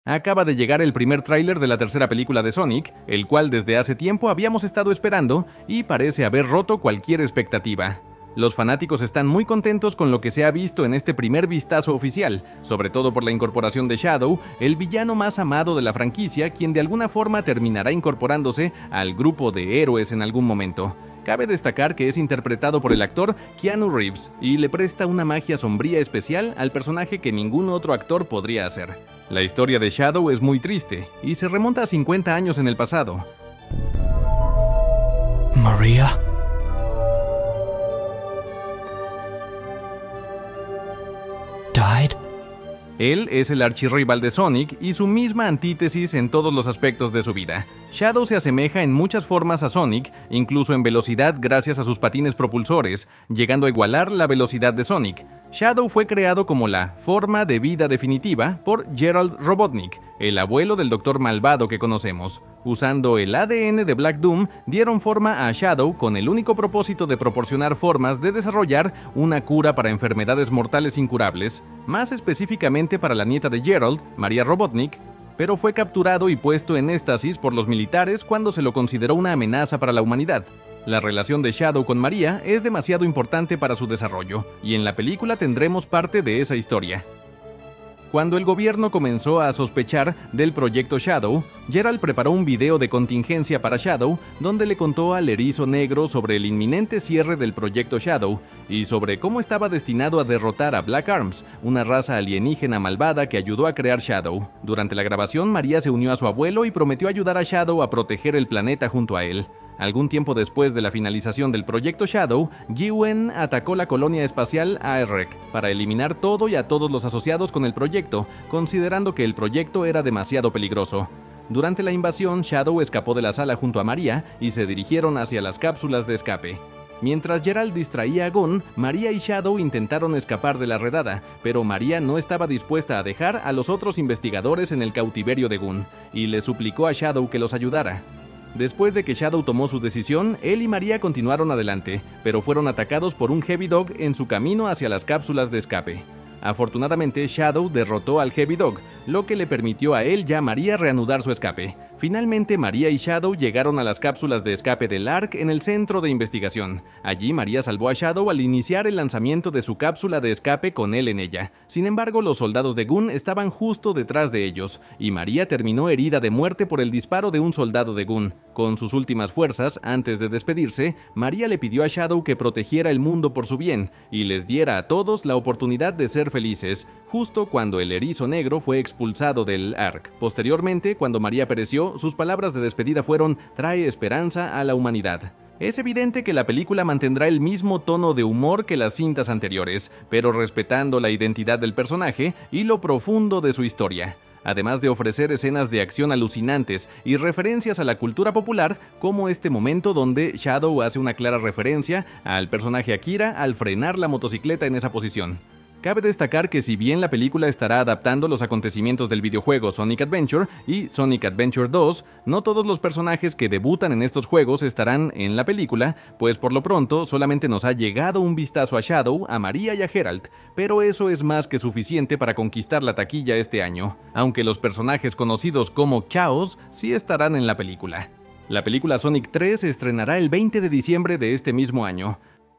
Acaba de llegar el primer tráiler de la tercera película de Sonic, el cual desde hace tiempo habíamos estado esperando y parece haber roto cualquier expectativa. Los fanáticos están muy contentos con lo que se ha visto en este primer vistazo oficial, sobre todo por la incorporación de Shadow, el villano más amado de la franquicia, quien de alguna forma terminará incorporándose al grupo de héroes en algún momento. Cabe destacar que es interpretado por el actor Keanu Reeves y le presta una magia sombría especial al personaje que ningún otro actor podría hacer. La historia de Shadow es muy triste y se remonta a 50 años en el pasado. Maria? Died? Él es el archirrival de Sonic y su misma antítesis en todos los aspectos de su vida. Shadow se asemeja en muchas formas a Sonic, incluso en velocidad gracias a sus patines propulsores, llegando a igualar la velocidad de Sonic. Shadow fue creado como la forma de vida definitiva por Gerald Robotnik, el abuelo del Doctor Malvado que conocemos. Usando el ADN de Black Doom, dieron forma a Shadow con el único propósito de proporcionar formas de desarrollar una cura para enfermedades mortales incurables, más específicamente para la nieta de Gerald, Maria Robotnik, pero fue capturado y puesto en éxtasis por los militares cuando se lo consideró una amenaza para la humanidad. La relación de Shadow con Maria es demasiado importante para su desarrollo, y en la película tendremos parte de esa historia. Cuando el gobierno comenzó a sospechar del proyecto Shadow, Gerald preparó un video de contingencia para Shadow donde le contó al Erizo Negro sobre el inminente cierre del proyecto Shadow y sobre cómo estaba destinado a derrotar a Black Arms, una raza alienígena malvada que ayudó a crear Shadow. Durante la grabación, Maria se unió a su abuelo y prometió ayudar a Shadow a proteger el planeta junto a él. Algún tiempo después de la finalización del proyecto Shadow, Gwen atacó la colonia espacial Aerek para eliminar todo y a todos los asociados con el proyecto, considerando que el proyecto era demasiado peligroso. Durante la invasión, Shadow escapó de la sala junto a Maria y se dirigieron hacia las cápsulas de escape. Mientras Gerald distraía a Gunn, Maria y Shadow intentaron escapar de la redada, pero Maria no estaba dispuesta a dejar a los otros investigadores en el cautiverio de Gunn, y le suplicó a Shadow que los ayudara. Después de que Shadow tomó su decisión, él y Maria continuaron adelante, pero fueron atacados por un Heavy Dog en su camino hacia las cápsulas de escape. Afortunadamente, Shadow derrotó al Heavy Dog, lo que le permitió a él y a Maria reanudar su escape. Finalmente, Maria y Shadow llegaron a las cápsulas de escape del ARC en el centro de investigación. Allí, Maria salvó a Shadow al iniciar el lanzamiento de su cápsula de escape con él en ella. Sin embargo, los soldados de Gunn estaban justo detrás de ellos, y Maria terminó herida de muerte por el disparo de un soldado de Gunn. Con sus últimas fuerzas, antes de despedirse, Maria le pidió a Shadow que protegiera el mundo por su bien, y les diera a todos la oportunidad de ser felices, justo cuando el Erizo Negro fue expulsado del ARC. Posteriormente, cuando Maria pereció, sus palabras de despedida fueron: "Trae esperanza a la humanidad". Es evidente que la película mantendrá el mismo tono de humor que las cintas anteriores, pero respetando la identidad del personaje y lo profundo de su historia, además de ofrecer escenas de acción alucinantes y referencias a la cultura popular, como este momento donde Shadow hace una clara referencia al personaje Akira al frenar la motocicleta en esa posición. Cabe destacar que si bien la película estará adaptando los acontecimientos del videojuego Sonic Adventure y Sonic Adventure 2, no todos los personajes que debutan en estos juegos estarán en la película, pues por lo pronto solamente nos ha llegado un vistazo a Shadow, a Maria y a Gerald, pero eso es más que suficiente para conquistar la taquilla este año, aunque los personajes conocidos como Chaos sí estarán en la película. La película Sonic 3 se estrenará el 20 de diciembre de este mismo año.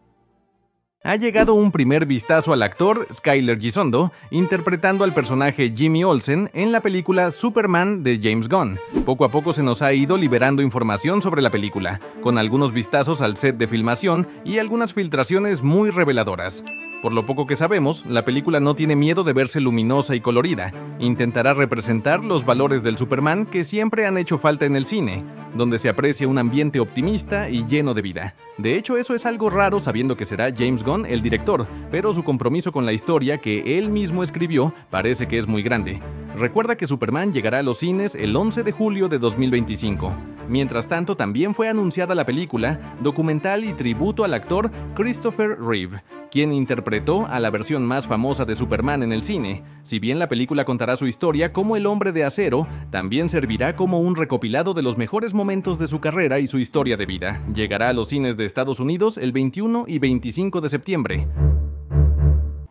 Ha llegado un primer vistazo al actor Skyler Gisondo interpretando al personaje Jimmy Olsen en la película Superman de James Gunn. Poco a poco se nos ha ido liberando información sobre la película, con algunos vistazos al set de filmación y algunas filtraciones muy reveladoras. Por lo poco que sabemos, la película no tiene miedo de verse luminosa y colorida. Intentará representar los valores del Superman que siempre han hecho falta en el cine, donde se aprecia un ambiente optimista y lleno de vida. De hecho, eso es algo raro sabiendo que será James Gunn el director, pero su compromiso con la historia que él mismo escribió parece que es muy grande. Recuerda que Superman llegará a los cines el 11 de julio de 2025. Mientras tanto, también fue anunciada la película, documental y tributo al actor Christopher Reeve, quien interpretó a la versión más famosa de Superman en el cine. Si bien la película contará su historia como el Hombre de Acero, también servirá como un recopilado de los mejores momentos de su carrera y su historia de vida. Llegará a los cines de Estados Unidos el 21 y 25 de septiembre.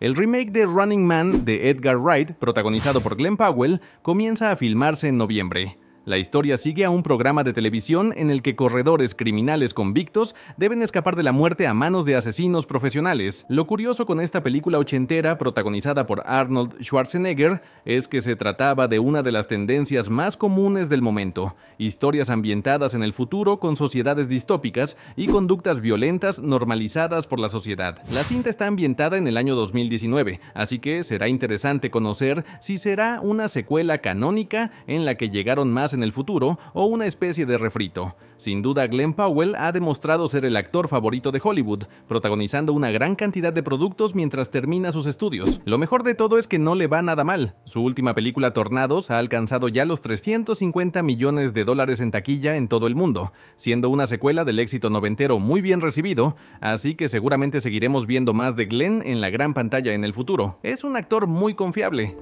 El remake de Running Man de Edgar Wright, protagonizado por Glenn Powell, comienza a filmarse en noviembre. La historia sigue a un programa de televisión en el que corredores criminales convictos deben escapar de la muerte a manos de asesinos profesionales. Lo curioso con esta película ochentera, protagonizada por Arnold Schwarzenegger, es que se trataba de una de las tendencias más comunes del momento: historias ambientadas en el futuro con sociedades distópicas y conductas violentas normalizadas por la sociedad. La cinta está ambientada en el año 2019, así que será interesante conocer si será una secuela canónica en la que llegaron más en el futuro o una especie de refrito. Sin duda, Glenn Powell ha demostrado ser el actor favorito de Hollywood, protagonizando una gran cantidad de productos mientras termina sus estudios. Lo mejor de todo es que no le va nada mal. Su última película, Tornados, ha alcanzado ya los $350 millones en taquilla en todo el mundo, siendo una secuela del éxito noventero muy bien recibido, así que seguramente seguiremos viendo más de Glenn en la gran pantalla en el futuro. Es un actor muy confiable.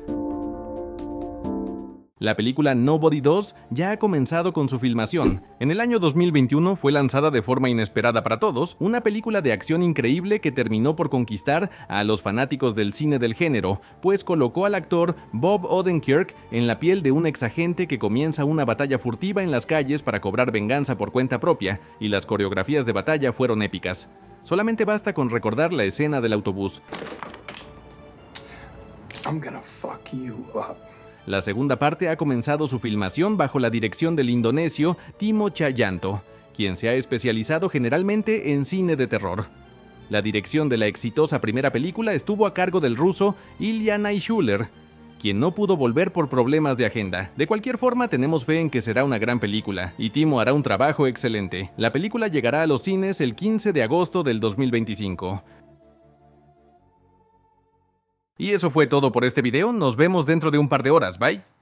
La película Nobody 2 ya ha comenzado con su filmación. En el año 2021 fue lanzada de forma inesperada para todos, una película de acción increíble que terminó por conquistar a los fanáticos del cine del género, pues colocó al actor Bob Odenkirk en la piel de un exagente que comienza una batalla furtiva en las calles para cobrar venganza por cuenta propia, y las coreografías de batalla fueron épicas. Solamente basta con recordar la escena del autobús. I'm gonna fuck you up. La segunda parte ha comenzado su filmación bajo la dirección del indonesio Timo Tjahjanto, quien se ha especializado generalmente en cine de terror. La dirección de la exitosa primera película estuvo a cargo del ruso Ilya Naishuller, quien no pudo volver por problemas de agenda. De cualquier forma, tenemos fe en que será una gran película, y Timo hará un trabajo excelente. La película llegará a los cines el 15 de agosto del 2025. Y eso fue todo por este video, nos vemos dentro de un par de horas, bye.